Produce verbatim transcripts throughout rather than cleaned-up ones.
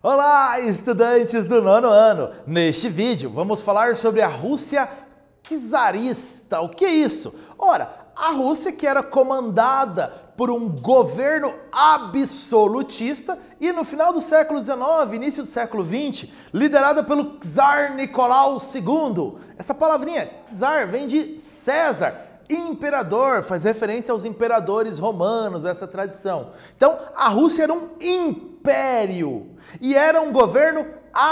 Olá, estudantes do nono ano! Neste vídeo vamos falar sobre a Rússia czarista. O que é isso? Ora, a Rússia que era comandada por um governo absolutista e no final do século dezenove, início do século vinte, liderada pelo czar Nicolau segundo. Essa palavrinha czar vem de César, imperador, faz referência aos imperadores romanos, essa tradição. Então, a Rússia era um império e era um governo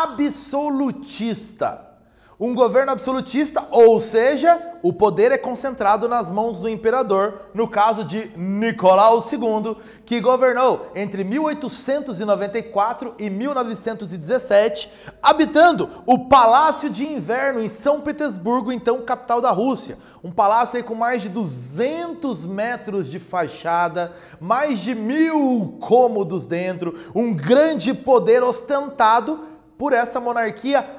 absolutista. Um governo absolutista, ou seja, o poder é concentrado nas mãos do imperador, no caso de Nicolau segundo, que governou entre mil oitocentos e noventa e quatro e mil novecentos e dezessete, habitando o Palácio de Inverno em São Petersburgo, então capital da Rússia. Um palácio aí com mais de duzentos metros de fachada, mais de mil cômodos dentro, um grande poder ostentado por essa monarquia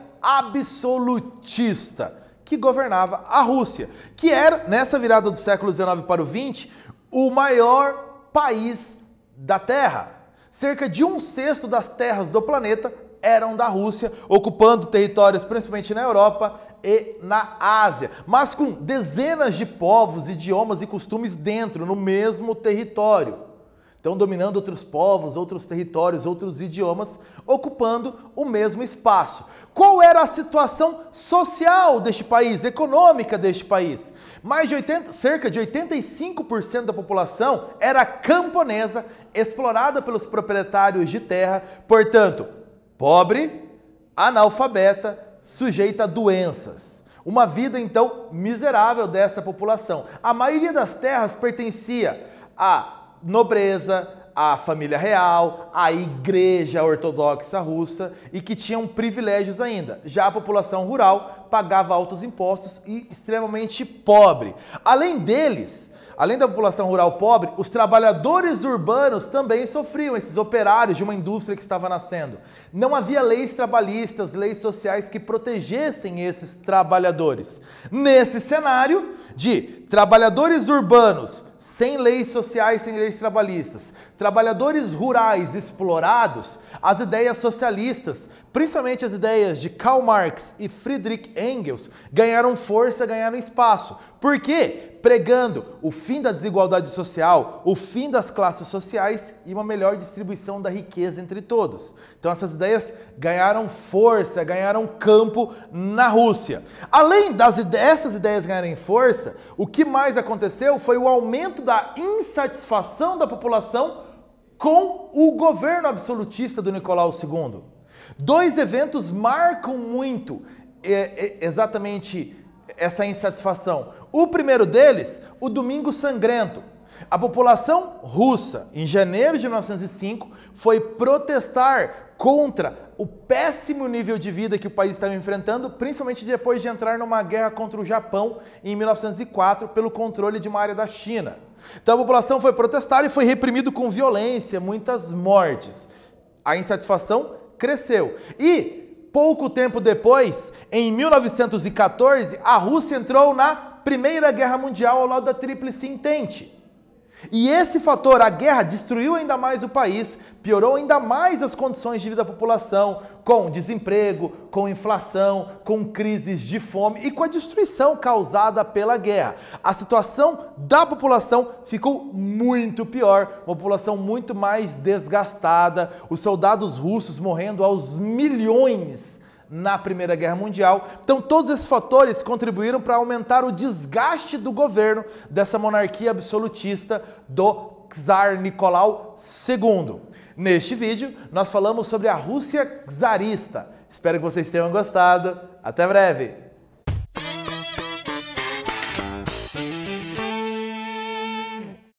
absolutista que governava a Rússia, que era, nessa virada do século dezenove para o vinte, o maior país da Terra. Cerca de um sexto das terras do planeta eram da Rússia, ocupando territórios principalmente na Europa e na Ásia, mas com dezenas de povos, idiomas e costumes dentro, no mesmo território. Então, dominando outros povos, outros territórios, outros idiomas, ocupando o mesmo espaço. Qual era a situação social deste país, econômica deste país? Mais de oitenta, cerca de oitenta e cinco por cento da população era camponesa, explorada pelos proprietários de terra, portanto, pobre, analfabeta, sujeita a doenças. Uma vida, então, miserável dessa população. A maioria das terras pertencia a nobreza, a família real, a igreja ortodoxa russa e que tinham privilégios ainda. Já a população rural pagava altos impostos e extremamente pobre. Além deles, além da população rural pobre, os trabalhadores urbanos também sofriam, esses operários de uma indústria que estava nascendo. Não havia leis trabalhistas, leis sociais que protegessem esses trabalhadores. Nesse cenário de trabalhadores urbanos sem leis sociais, sem leis trabalhistas, trabalhadores rurais explorados, as ideias socialistas, principalmente as ideias de Karl Marx e Friedrich Engels, ganharam força, ganharam espaço. Por quê? Pregando o fim da desigualdade social, o fim das classes sociais e uma melhor distribuição da riqueza entre todos. Então essas ideias ganharam força, ganharam campo na Rússia. Além das dessas ideias ganharem força, o que mais aconteceu foi o aumento da insatisfação da população com o governo absolutista do Nicolau segundo. Dois eventos marcam muito é, é, exatamente essa insatisfação. O primeiro deles, o Domingo Sangrento. A população russa, em janeiro de mil novecentos e cinco, foi protestar contra o péssimo nível de vida que o país estava enfrentando, principalmente depois de entrar numa guerra contra o Japão em mil novecentos e quatro pelo controle de uma área da China. Então a população foi protestar e foi reprimido com violência, muitas mortes. A insatisfação cresceu. E pouco tempo depois, em mil novecentos e quatorze, a Rússia entrou na Primeira Guerra Mundial ao lado da Tríplice Entente. E esse fator, a guerra, destruiu ainda mais o país, piorou ainda mais as condições de vida da população, com desemprego, com inflação, com crises de fome e com a destruição causada pela guerra. A situação da população ficou muito pior, uma população muito mais desgastada, os soldados russos morrendo aos milhões na Primeira Guerra Mundial. Então todos esses fatores contribuíram para aumentar o desgaste do governo dessa monarquia absolutista do czar Nicolau segundo. Neste vídeo nós falamos sobre a Rússia czarista. Espero que vocês tenham gostado. Até breve!